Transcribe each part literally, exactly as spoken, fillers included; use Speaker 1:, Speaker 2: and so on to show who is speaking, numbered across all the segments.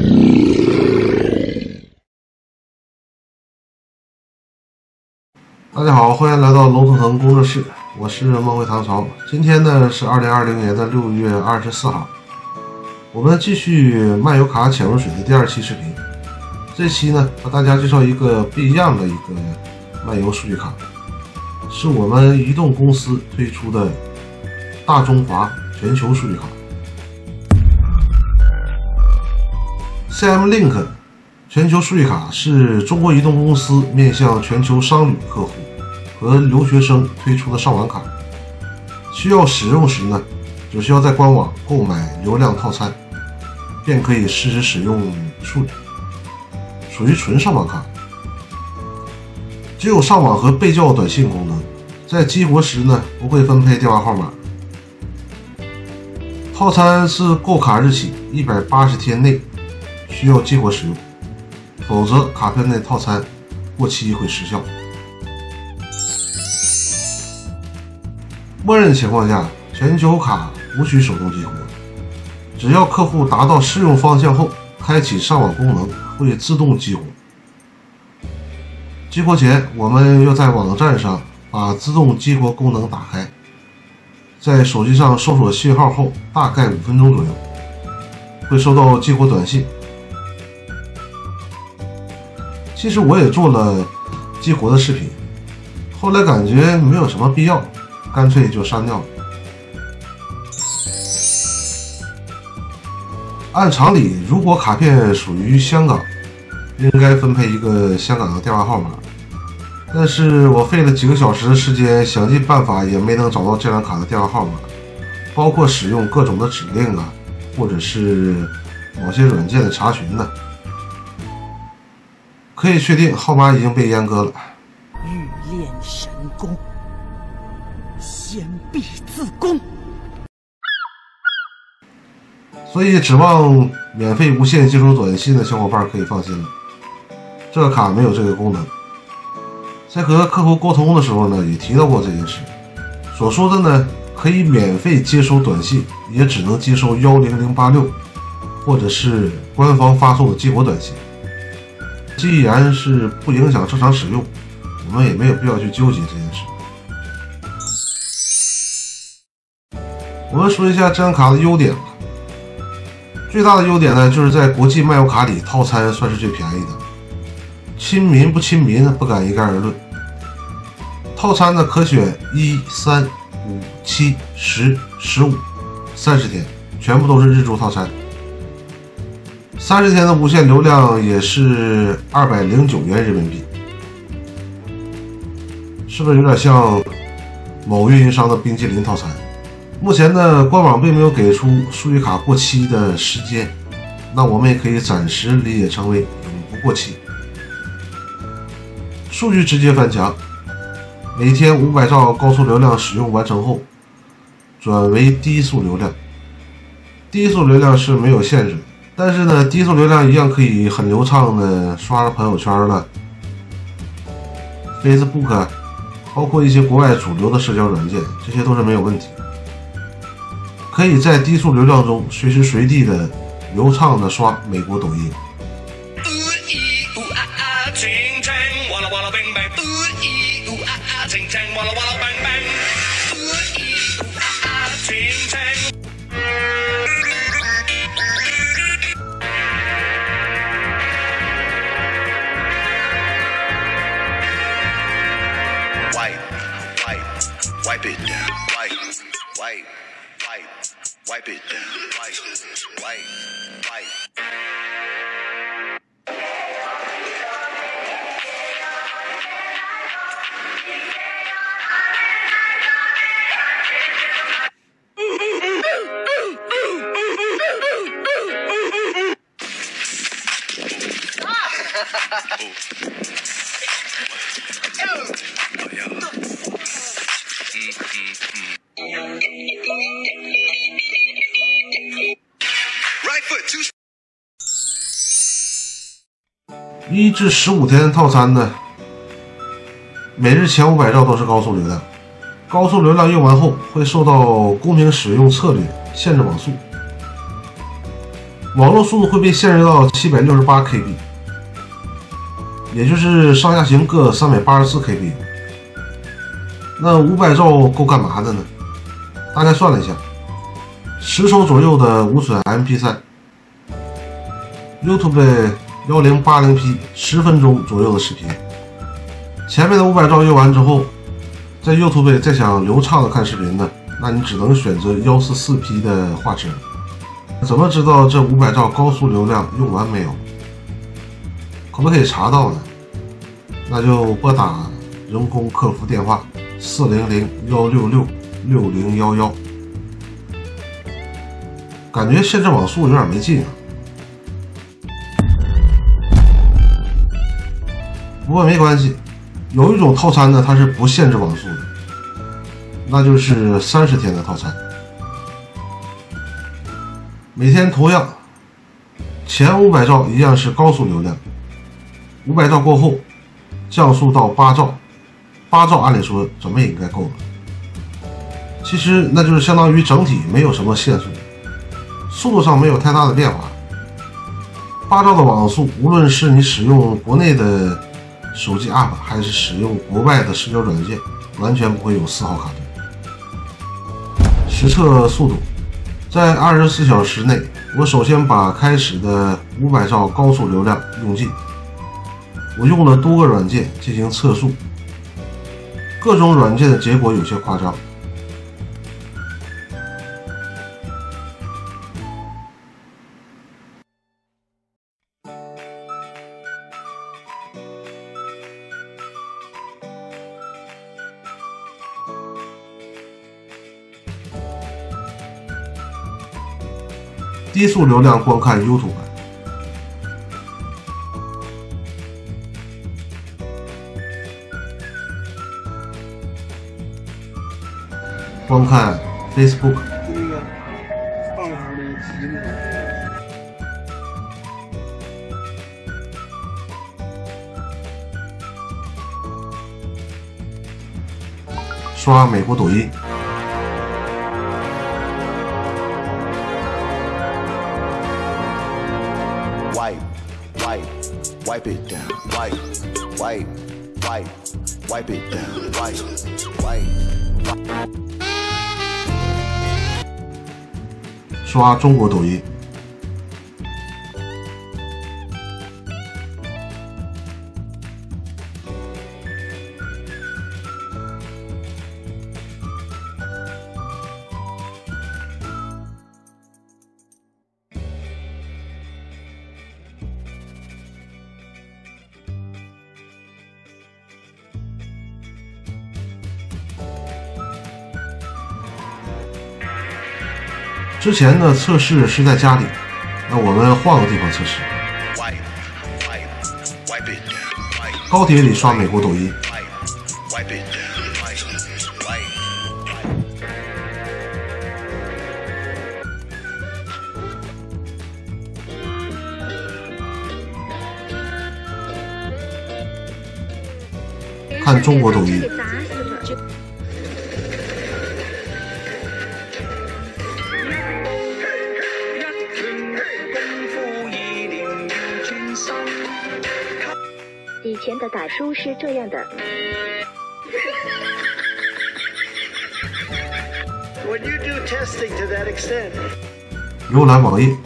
Speaker 1: 大家好，欢迎来到龙腾腾工作室，我是梦回唐朝。今天呢是二零二零年的六月二十四号，我们继续漫游卡潜入水的第二期视频。这期呢和大家介绍一个不一样的一个漫游数据卡，是我们移动公司推出的大中华全球数据卡。C M Link 全球数据卡是中国移动公司面向全球商旅客户和留学生推出的上网卡。需要使用时呢，只需要在官网购买流量套餐，便可以实时使用数据，属于纯上网卡。只有上网和被叫短信功能，在激活时呢不会分配电话号码。套餐是购卡日起一百八十天内需要激活使用，否则卡片内套餐过期会失效。默认情况下，全球卡无需手动激活，只要客户达到适用方向后，开启上网功能会自动激活。激活前，我们要在网站上把自动激活功能打开，在手机上搜索信号后，大概五分钟左右会收到激活短信。其实我也做了激活的视频，后来感觉没有什么必要，干脆就删掉了。按常理，如果卡片属于香港，应该分配一个香港的电话号码，但是我费了几个小时的时间，想尽办法也没能找到这张卡的电话号码，包括使用各种的指令啊，或者是某些软件的查询呢。可以确定号码已经被阉割了。
Speaker 2: 欲练神功，先必自宫。
Speaker 1: 所以指望免费无限接收短信的小伙伴可以放心了，这个卡没有这个功能。在和客户沟通的时候呢，也提到过这件事。所说的呢，可以免费接收短信，也只能接收一零零八六或者是官方发送的激活短信。既然是不影响正常使用，我们也没有必要去纠结这件事。我们说一下这张卡的优点吧。最大的优点呢，就是在国际漫游卡里，套餐算是最便宜的。亲民不亲民不敢一概而论。套餐呢可选一、三、五、七、十、十五、三十天，全部都是日租套餐。三十天的无限流量也是二百零九元人民币，是不是有点像某运营商的冰淇淋套餐？目前呢，官网并没有给出数据卡过期的时间，那我们也可以暂时理解成为永不过期。数据直接翻墙，每天五百兆高速流量使用完成后，转为低速流量。低速流量是没有限制的。但是呢，低速流量一样可以很流畅的刷朋友圈了 Facebook， 包括一些国外主流的社交软件，这些都是没有问题。可以在低速流量中随时随地的流畅的刷美国抖音。
Speaker 3: Wipe it down, wipe, wipe, wipe, wipe it down, wipe, wipe, wipe. Right foot, two.
Speaker 1: 一至十五天套餐呢，每日前五百兆都是高速流量，高速流量用完后会受到公平使用策略限制网速。 网络速度会被限制到 七百六十八 K B， 也就是上下行各 三百八十四 K B。 那五百兆够干嘛的呢？大概算了一下，十首左右的无损 M P 三， YouTube 一零八零 P 十分钟左右的视频。前面的五百兆用完之后，在 YouTube 再想流畅的看视频呢，那你只能选择 一四四 P 的画质。怎么知道这五百兆高速流量用完没有？可不可以查到呢？那就拨打人工客服电话四零零一六六六零一一。感觉限制网速有点没劲啊。不过没关系，有一种套餐呢，它是不限制网速的，那就是三十天的套餐。每天同样，前五百兆一样是高速流量，五百兆过后降速到八兆，八兆按理说怎么也应该够了。其实那就是相当于整体没有什么限速，速度上没有太大的变化。八兆的网速，无论是你使用国内的手机 App 还是使用国外的社交软件，完全不会有丝毫卡顿。实测速度，在二十四小时内，我首先把开始的五百兆高速流量用尽。我用了多个软件进行测速，各种软件的结果有些夸张。低速流量观看 YouTube， 观看 Facebook， 刷美国抖音。
Speaker 3: Wipe it down, wipe, wipe, wipe, wipe it down, wipe, wipe.
Speaker 1: 刷中国抖音。之前的测试是在家里，那我们换个地方测试。高铁里刷美国抖音。看中国抖音。
Speaker 4: 以前的打书是这样的。
Speaker 1: 浏览网页。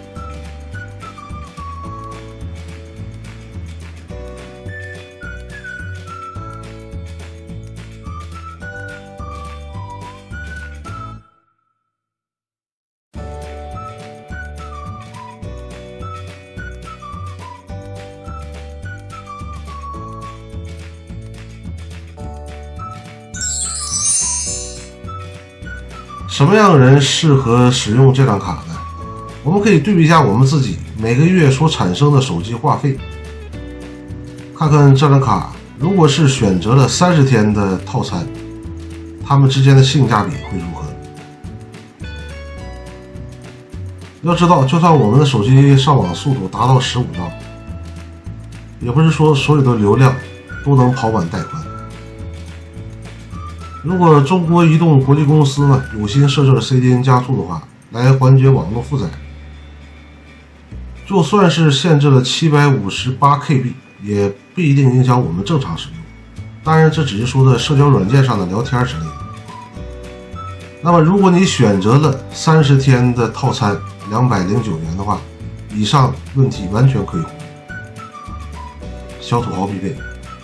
Speaker 1: 什么样的人适合使用这张卡呢？我们可以对比一下我们自己每个月所产生的手机话费，看看这张卡如果是选择了三十天的套餐，它们之间的性价比会如何？要知道，就算我们的手机上网速度达到十五兆，也不是说所有的流量都能跑满带宽。如果中国移动国际公司呢有心设置 C D N 加速的话，来缓解网络负载， 就算是限制了 七百五十八 K B， 也不一定影响我们正常使用。当然，这只是说的社交软件上的聊天之类的。那么，如果你选择了三十天的套餐两百零九元的话，以上问题完全可以忽略。小土豪必备。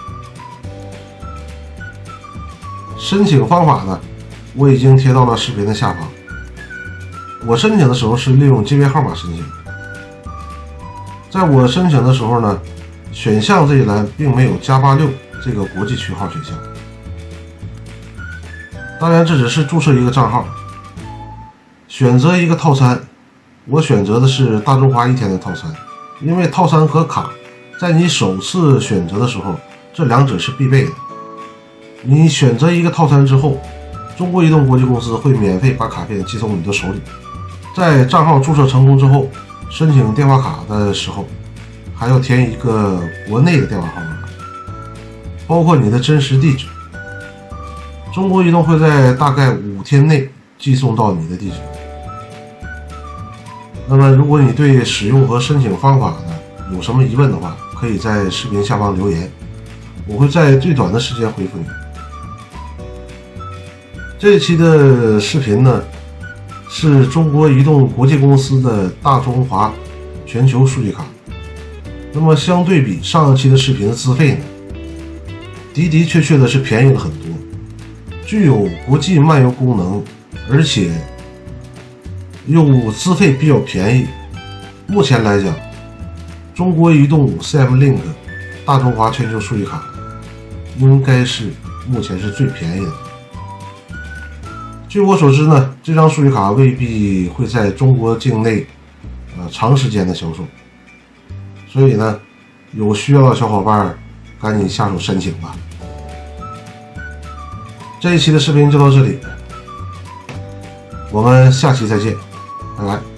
Speaker 1: 申请方法呢，我已经贴到了视频的下方。我申请的时候是利用级别号码申请。在我申请的时候呢，选项这一栏并没有加八六这个国际区号选项。当然，这只是注册一个账号，选择一个套餐。我选择的是大中华一天的套餐，因为套餐和卡在你首次选择的时候，这两者是必备的。你选择一个套餐之后，中国移动国际公司会免费把卡片寄送你的手里。在账号注册成功之后，申请电话卡的时候，还要填一个国内的电话号码，包括你的真实地址。中国移动会在大概五天内寄送到你的地址。那么，如果你对使用和申请方法呢有什么疑问的话，可以在视频下方留言，我会在最短的时间回复你。这一期的视频呢，是中国移动国际公司的大中华全球数据卡。那么相对比上一期的视频的资费呢，的的确确的是便宜了很多，具有国际漫游功能，而且又资费比较便宜。目前来讲，中国移动 C M Link 大中华全球数据卡应该是目前是最便宜的。据我所知呢，这张数据卡未必会在中国境内呃长时间的销售，所以呢，有需要的小伙伴赶紧下手申请吧。这一期的视频就到这里，我们下期再见，拜拜。